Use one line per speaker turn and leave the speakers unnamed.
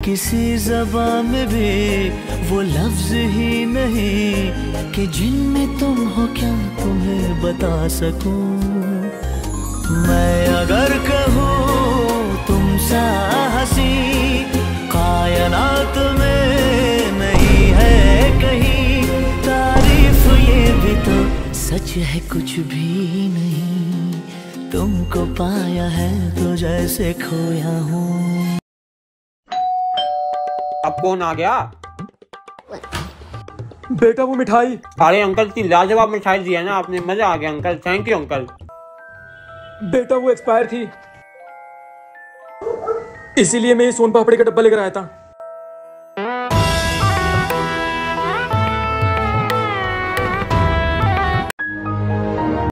किसी ज़बान में भी वो लफ्ज ही नहीं कि जिनमें तुम हो क्या तुम्हें बता सकूं। मैं अगर कहूँ तुम सा हंसी कायनात में नहीं है कहीं, तारीफ ये भी तो सच है कुछ भी नहीं, तुमको पाया है तो जैसे खोया हूँ।
अब कौन आ गया?
बेटा वो मिठाई।
अरे अंकल, इतनी लाजवाब मिठाई दी है ना आपने, मजा आ गया अंकल, थैंक यू अंकल।
बेटा वो एक्सपायर थी, इसीलिए मैं ये सोन पापड़ी का डब्बा लेकर आया था।